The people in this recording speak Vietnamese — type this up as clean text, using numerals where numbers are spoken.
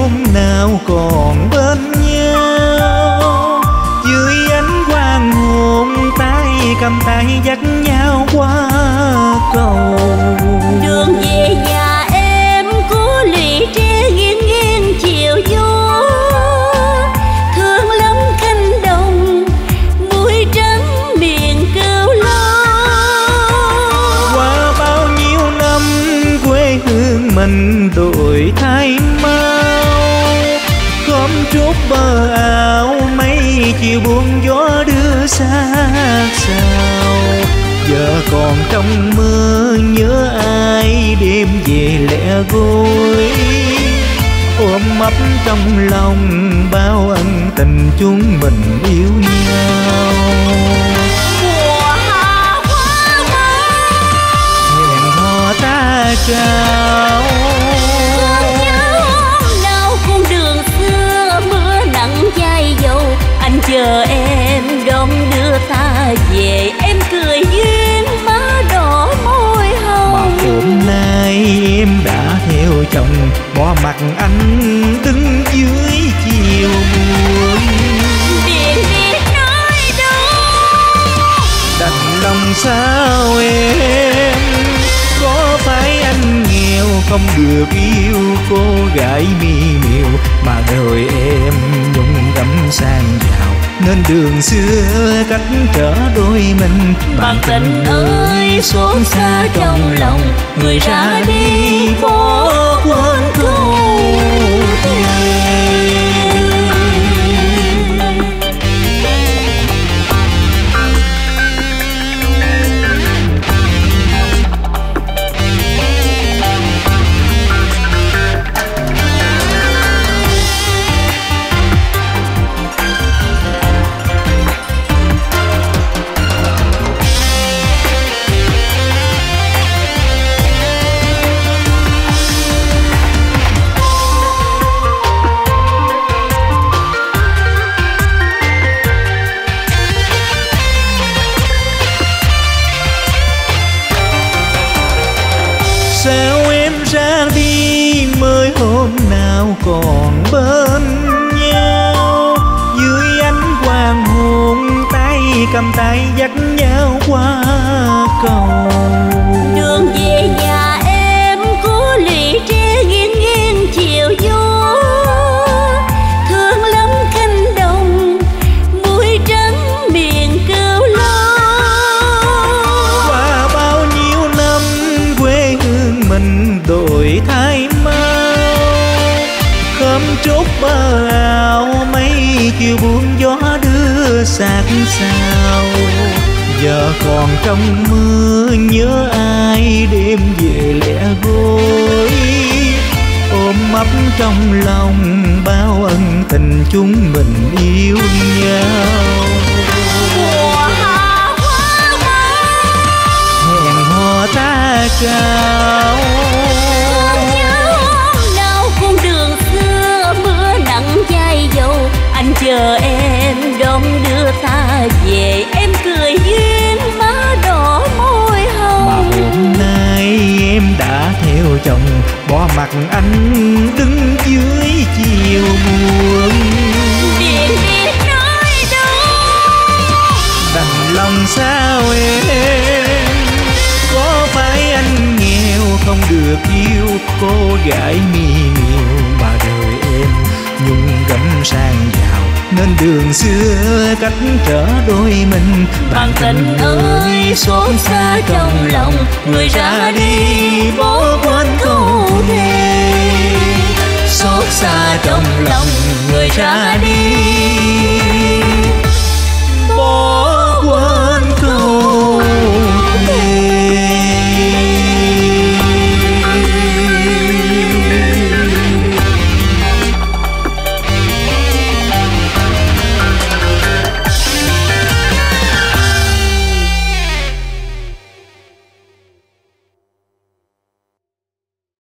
hôm nào còn bên nhau. Dưới ánh quang hôn tay cầm tay dắt nhau qua cầu. Đường về nhà em có lũy tre nghiêng nghiêng chiều gió. Thương lắm cánh đồng muối trắng miền Cửu Long. Qua bao nhiêu năm quê hương mình đổi thay mau. Khóm trúc bờ áo mấy chiều buông gió đưa xa sao. Giờ còn trong mơ nhớ ai đêm về lẻ gối. Ôm ấp trong lòng bao ân tình chúng mình yêu nhau. Mùa hạ hoa mai Hẹn hò ta trao. còn nhớ hôm nào con đường xưa mưa nắng chai dầu. Anh chờ em đón đưa ta về. Em cười duyên má đỏ môi hồng. Mà hôm nay em đã theo chồng bỏ mặt anh đứng dưới chiều buồn. Điện biết nói đâu Đành lòng sao em, có phải anh nghèo không được yêu cô gái mi miều. Mà đời em nhung gấm sang giàu nên đường xưa cách trở đôi mình. bạn tình ơi xót xa trong lòng. Người ra đi bỏ quên câu thề. Sao em ra đi mới hôm nào còn bên nhau. Dưới ánh quang hôn tay cầm tay dắt nhau qua cầu. Đường về nhà em có lũy tre nghiêng nghiêng chiều gió. Thương lắm cánh đồng muối trắng miền Cửu Long. Qua bao nhiêu năm quê hương mình đổi thay mau. Khóm trúc bờ áo mấy chiều buông gió đưa sát sao. Giờ còn trong mơ nhớ ai đêm về lẻ gối. Ôm ấp trong lòng bao ân tình chúng mình yêu nhau. Mùa hạ hoa mai Hẹn hò ta trao. còn nhớ hôm nào con đường xưa mưa nắng chai dầu. Anh chờ em đón đưa ta về. Em cười duyên má đỏ môi hồng. Mà hôm nay em đã theo chồng bỏ mặt anh đứng dưới chiều buồn. Điện biết nói đâu Đành lòng sao em, có phải anh nghèo không được yêu cô gái mi miều. Mà đời em nhung gấm sang giàu nên đường xưa cách trở đôi mình. bạn tình ơi xót xa trong lòng. Người ra đi bỏ quên câu thề. Xót xa trong lòng người ra đi